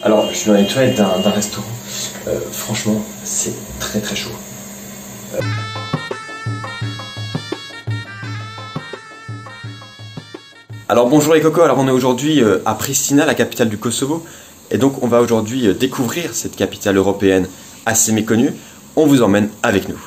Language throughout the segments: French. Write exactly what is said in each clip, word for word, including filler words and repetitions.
Alors, je suis dans les toilettes d'un d'un restaurant. Euh, franchement, c'est très très chaud. Euh... Alors bonjour les cocos, alors on est aujourd'hui euh, à Pristina, la capitale du Kosovo. Et donc on va aujourd'hui euh, découvrir cette capitale européenne assez méconnue. On vous emmène avec nous.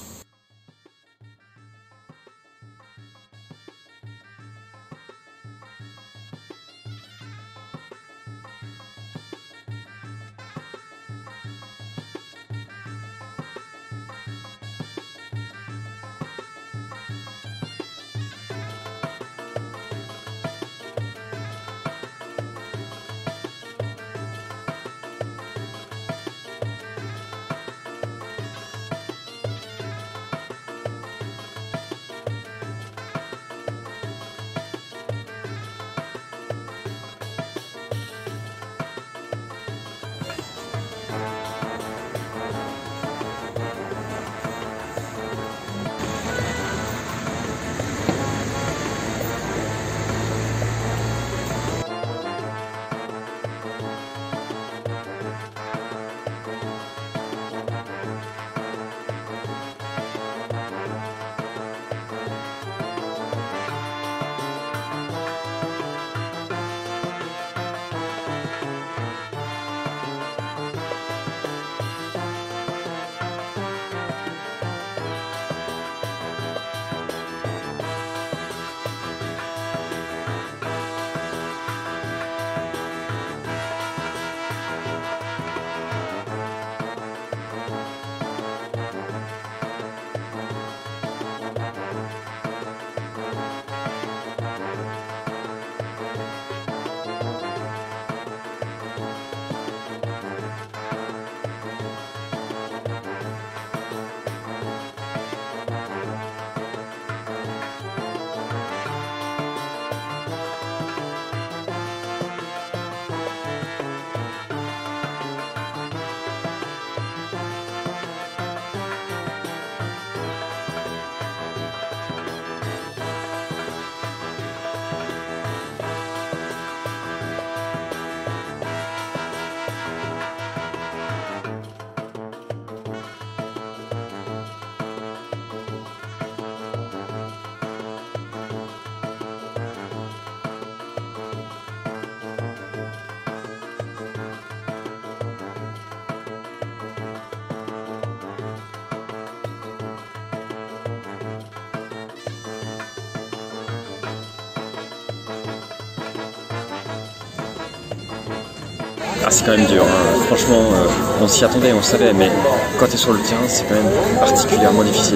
Ah, c'est quand même dur, hein. Franchement, euh, on s'y attendait, on savait, mais quand tu es sur le terrain, c'est quand même particulièrement difficile.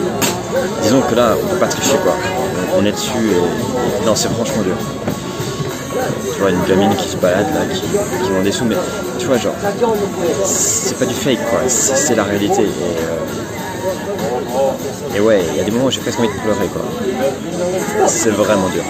Disons que là, on peut pas tricher, quoi. On est dessus et non, c'est franchement dur. Tu vois, une gamine qui se balade là, qui, qui vend des sous, mais tu vois, genre, c'est pas du fake, quoi, c'est la réalité. Et, euh... et ouais, il y a des moments où j'ai presque envie de pleurer, quoi. C'est vraiment dur.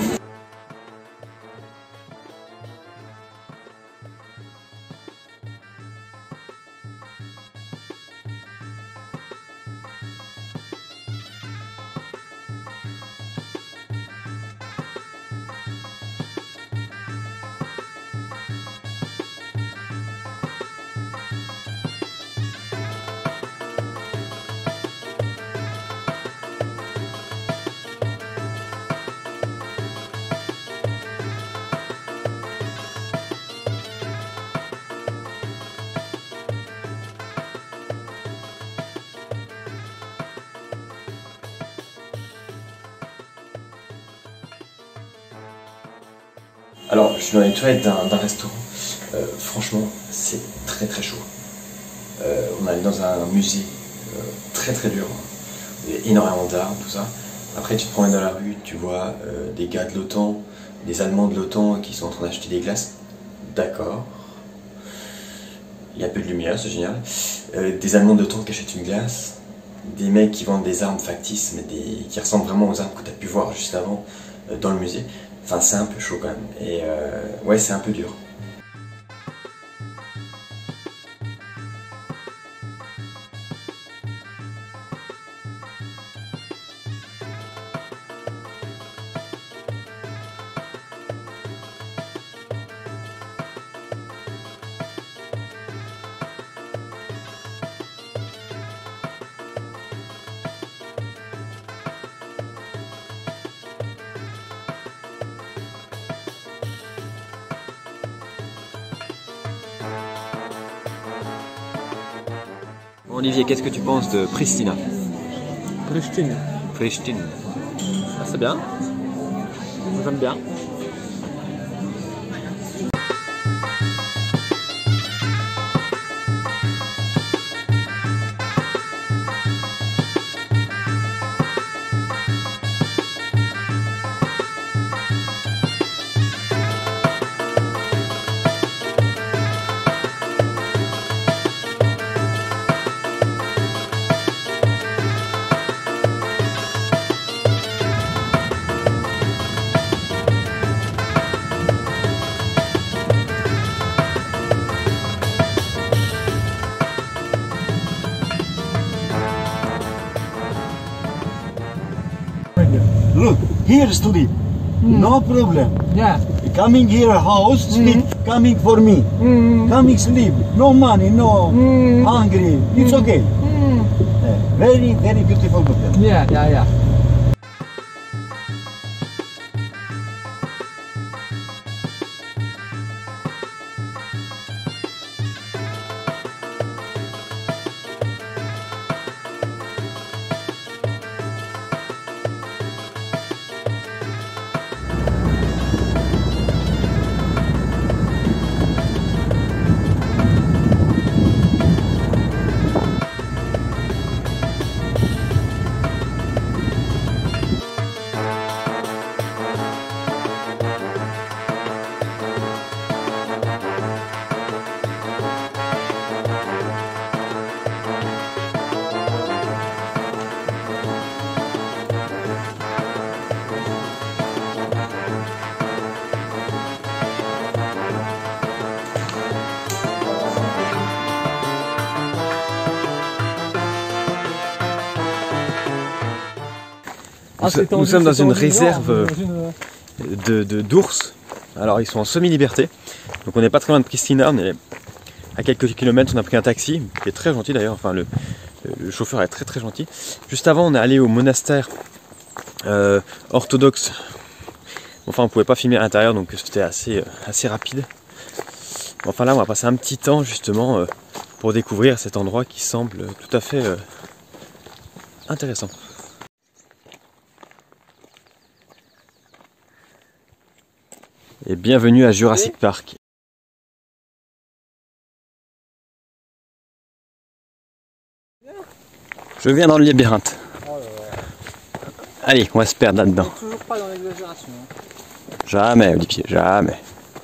Alors, je suis dans les toilettes d'un restaurant. Euh, franchement, c'est très très chaud. Euh, on allait dans un musée euh, très très dur. Il y a énormément d'armes, tout ça. Après, tu te promènes dans la rue, tu vois euh, des gars de l'OTAN, des Allemands de l'OTAN qui sont en train d'acheter des glaces. D'accord. Il y a un peu de lumière, c'est génial. Euh, des Allemands de l'OTAN qui achètent une glace. Des mecs qui vendent des armes factices, mais des... qui ressemblent vraiment aux armes que tu as pu voir juste avant euh, dans le musée. Enfin, c'est un peu chaud quand même. Et euh, ouais, c'est un peu dur. Olivier, qu'est-ce que tu penses de Pristina? Pristina. Pristina. Ah, c'est bien. J'aime bien. Look, here study. Mm. No problem. Yeah. Coming here house, sleep. Mm. Coming for me. Mm. Coming sleep. No money, no mm. hungry. It's okay. Mm. Uh, very, very beautiful hotel. Yeah, yeah, yeah. Nous, ah, tendu, nous sommes dans une réserve de, de, d'ours. Alors ils sont en semi-liberté. Donc on n'est pas très loin de Pristina, on est à quelques kilomètres, on a pris un taxi, qui est très gentil d'ailleurs, enfin le, le chauffeur est très très gentil. Juste avant on est allé au monastère euh, orthodoxe. Enfin on pouvait pas filmer à l'intérieur donc c'était assez, assez rapide. Enfin là on va passer un petit temps justement euh, pour découvrir cet endroit qui semble tout à fait euh, intéressant. Et bienvenue à Jurassic Park. Je viens dans le labyrinthe. Oh là là. Allez, on va se perdre là-dedans. Toujours pas dans l'exagération. Jamais, Olivier, jamais.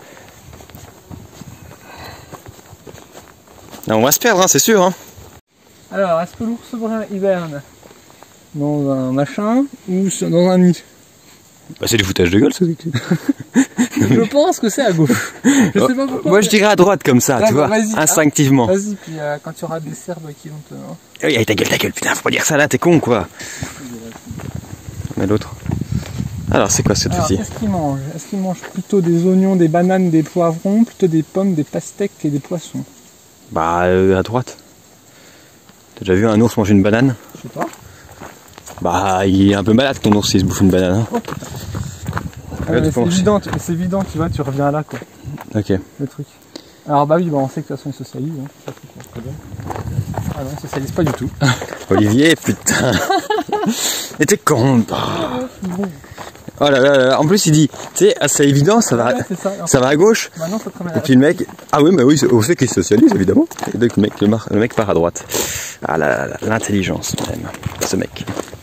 Non, on va se perdre, hein, c'est sûr. Hein. Alors, est-ce que l'ours brun hiverne dans un machin ou dans un nid? Bah c'est du foutage de gueule ça. Je pense que c'est à gauche. Je sais pas pourquoi. Moi je dirais à droite comme ça, tu vois, instinctivement. Vas-y, puis euh, quand tu auras des cerfs qui vont te... Oui, ta gueule, ta gueule, putain, faut pas dire ça là, t'es con quoi. Mais l'autre. Alors c'est quoi ce dossier? Qu'est-ce qu'il mange? Est-ce qu'il mange plutôt des oignons, des bananes, des poivrons, plutôt des pommes, des pastèques et des poissons? Bah euh, à droite. T'as déjà vu un ours manger une banane? Je sais pas. Bah il est un peu malade ton ours s'il se bouffe une banane. Hein. Oh putain. Ah, c'est évident, c'est évident, tu vois, tu reviens là quoi. Ok. Le truc. Alors bah oui, bah on sait que de toute façon il socialise. Hein. Très bien. Ah non, il socialise pas du tout. Olivier, putain. Mais t'es con. Oh là là là. En plus il dit, tu sais, c'est évident, ça va, ouais, ça. ça va à gauche. Maintenant, ça te et puis le mec, ah oui, mais oui, on sait qu'il socialise évidemment. Et donc le mec, le, mar... le mec part à droite. Ah là là, l'intelligence même, ce mec.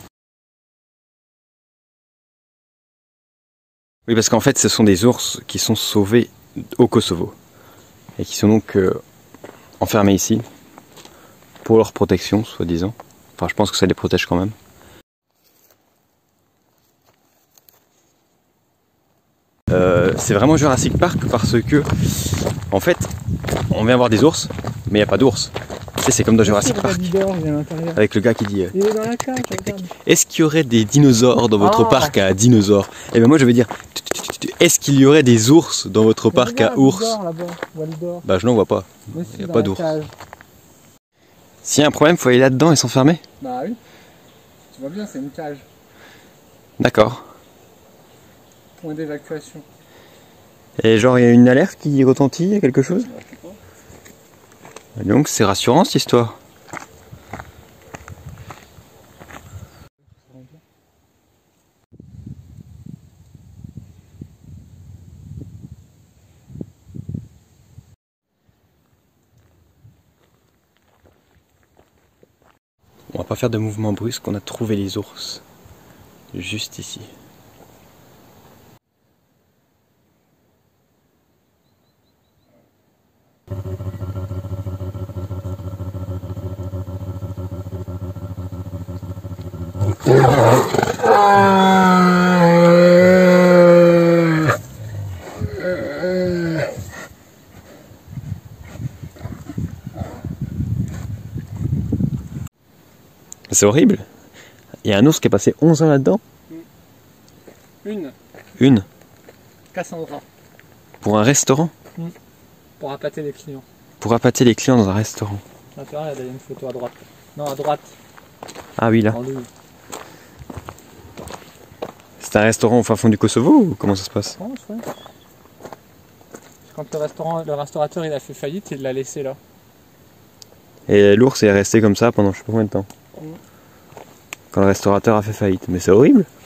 Oui, parce qu'en fait, ce sont des ours qui sont sauvés au Kosovo et qui sont donc euh, enfermés ici pour leur protection, soi-disant. Enfin, je pense que ça les protège quand même. Euh, c'est vraiment Jurassic Park parce que, en fait, on vient voir des ours, mais il n'y a pas d'ours. Tu sais, c'est comme dans Jurassic Park. Avec le gars qui dit. Euh, il est dans la cage, est-ce qu'il y aurait des dinosaures dans votre oh. parc à dinosaures? Et bien moi je vais dire, est-ce qu'il y aurait des ours dans votre parc à ours? Bah je n'en vois pas. Il n'y a pas d'ours. S'il y a un problème, il faut aller là-dedans et s'enfermer? Bah oui. Tu vois bien, c'est une cage. D'accord. Point d'évacuation. Et genre il y a une alerte qui retentit, il y a quelque chose? Donc c'est rassurant cette histoire. va pas faire de mouvement brusque, on a trouvé les ours. Juste ici. C'est horrible. Il y a un ours qui est passé onze ans là-dedans. Une. Une. Cassandra. Pour un restaurant. Mmh. Pour appâter les clients. Pour appâter les clients dans un restaurant. Ah, tu vois, il y a une photo à droite. Non, à droite. Ah oui, là. En ligne. C'est un restaurant au fin fond du Kosovo ou comment ça se passe? Je pense, ouais. Quand le, restaurant, le restaurateur il a fait faillite, il l'a laissé là. Et l'ours est resté comme ça pendant je sais pas combien de temps. Mmh. Quand le restaurateur a fait faillite. Mais c'est horrible.